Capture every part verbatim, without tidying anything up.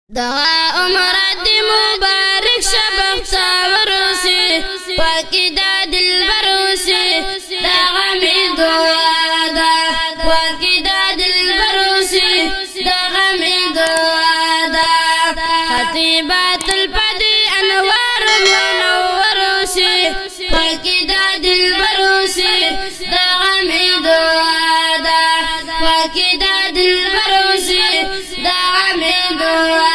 دعا عمر دی مبارک شبخت وروسی پاکی دا دل بروسی دا غمی دعا دا پاکی دا دل بروسی دا غمی دعا دا خطیبات الپدی انوار منوروسی پاکی دا دل بروسی دا غمی دعا دا پاکی دا دل بروسی دا غمی دعا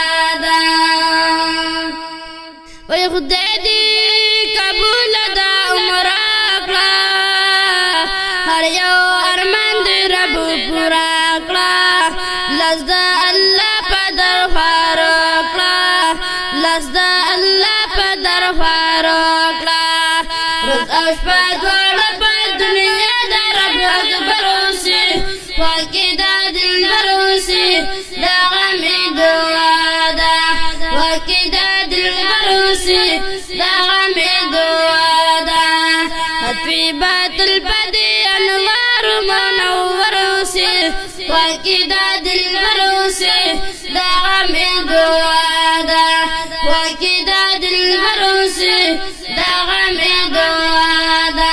وی خدای دی قبول دا عمر اکلا هر یو ارمان دی رب پورا اکلا لز دا اللہ پا درخوار اکلا لز دا اللہ پا درخوار اکلا روز اوش پا دوڑا پا دنیا دا رب اکبروسی پاکی دا دل بروسی دا غمی دعا دا پاکی دا دل بروسی دا غمی دعا دا حطیبات الپدی انوار منوروسی پاکی دا دل بروسی دا غمی دعا دا پاکی دا دل بروسی دا غمی دعا دا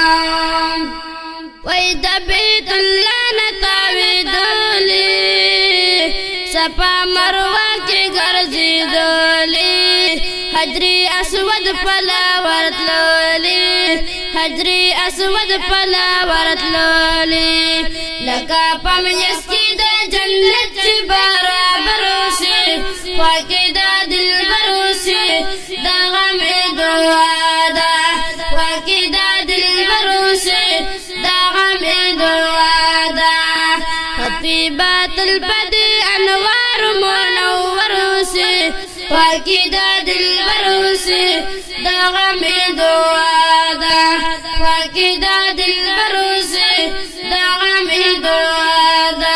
وی دا بیت اللہ نتاوی دولی سپا مروہ کی گرزی دولی حجری اسود پلا ورت لولی حجری اسود پلا ورت لولی لکا پم یسکی دا جنت چی بارا بروسی پاکی دا دل بروسی دا غمی دعا دا پاکی دا دل بروسی دا غمی دعا دا خطیبات الپدی انوار منوروسی پاکی دا دل بروسی دا غمی دعا دا پاکی دا دل بروسی دا غمی دعا دا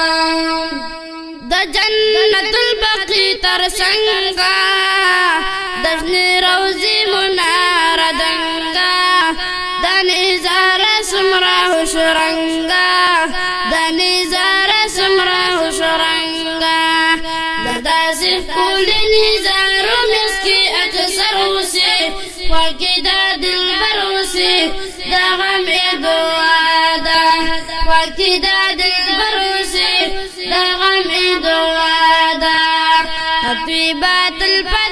دا جنت البقی ترسنگا دجن روزی منار دنگا دا نزار سمرا حشرنگا دا نزار سمرا حشرنگا دا دا صف کول نزارو مسکی اکسر حسی پاکی دا دل بروسی دا غمی دعا دا پاکی دا دل بروسی دا غمی دعا دا حطیبات الپدی